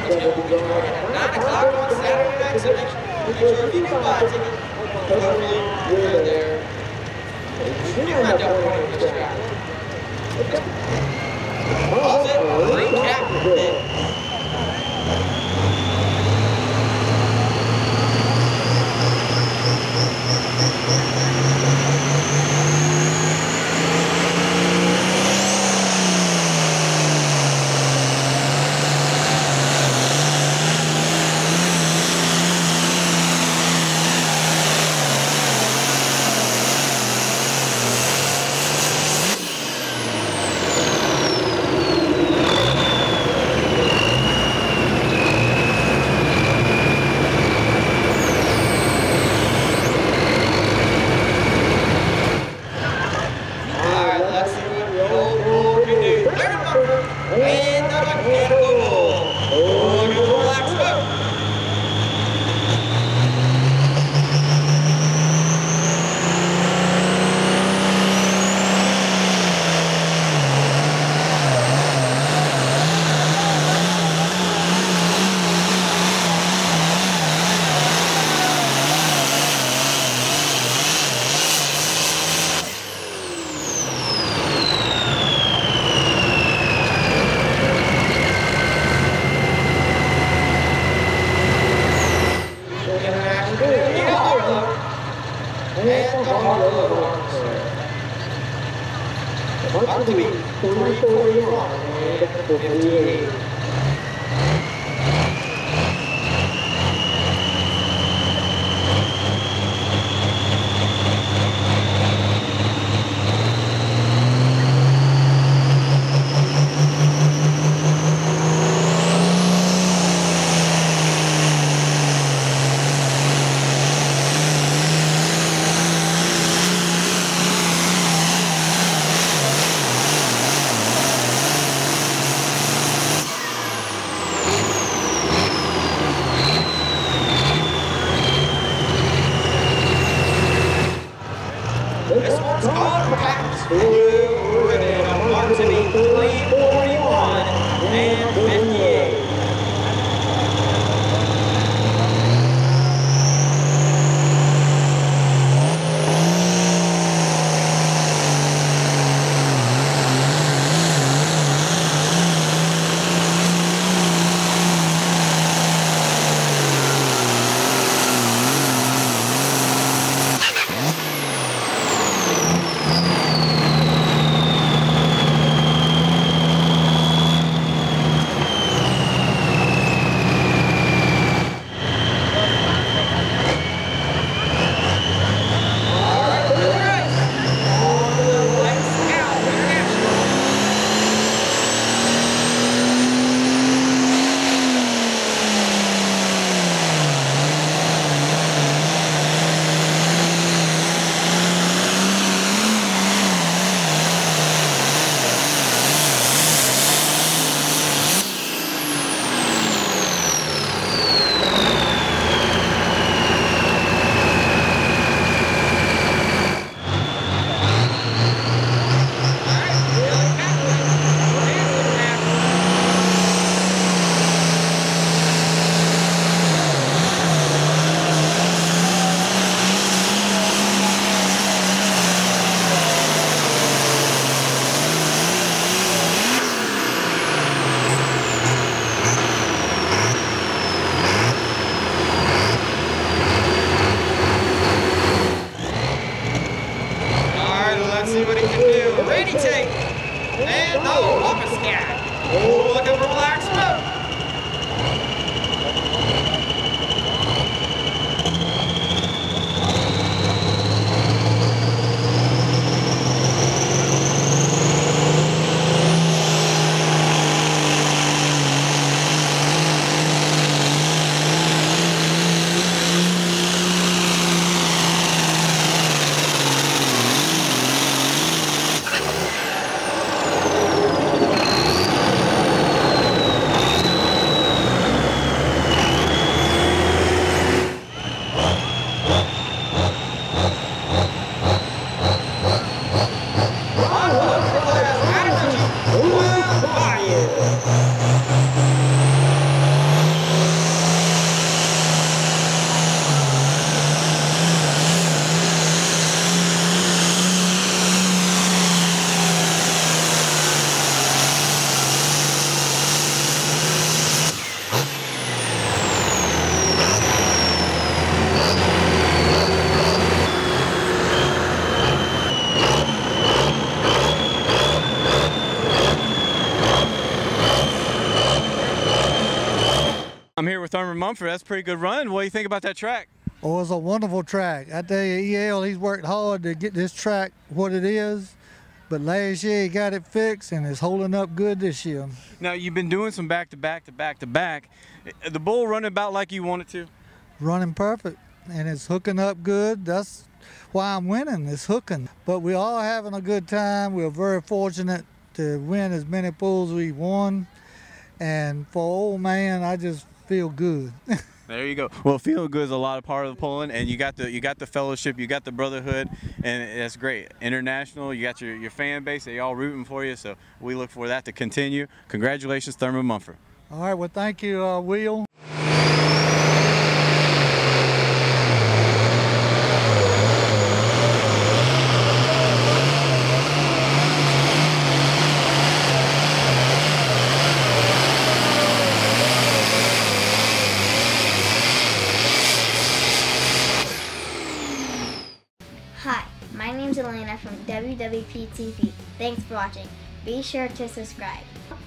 Tickets will be starting at 9 o'clock on Saturday night, so make sure if you can buy a ticket, hopefully you're there. You might don't want to miss out. Pause it, recap, then. About to be 341 and 58. This one's called Pax Blue, and it'll mark to be 341 and 58. Let's see what he can do. Ready, take. And no, off a scat. Oh, looking for black smoke. I'm here with Thurman Mumford. That's a pretty good run. What do you think about that track? Oh, it's a wonderful track. I tell you, EL, he's worked hard to get this track what it is, but last year he got it fixed and it's holding up good this year. Now, you've been doing some back-to-back. The bull running about like you want it to? Running perfect, and it's hooking up good. That's why I'm winning, it's hooking. But we're all having a good time. We're very fortunate to win as many pulls we won. And for old man, I just feel good. There you go. Well, feeling good is a lot of part of the pulling, and you got the fellowship, you got the brotherhood, and that's great. International, you got your fan base, they all rooting for you, so we look for that to continue. Congratulations, Thurman Mumford. All right, well, thank you, Will. Hi, my name's Elena from WWP TV. Thanks for watching. Be sure to subscribe.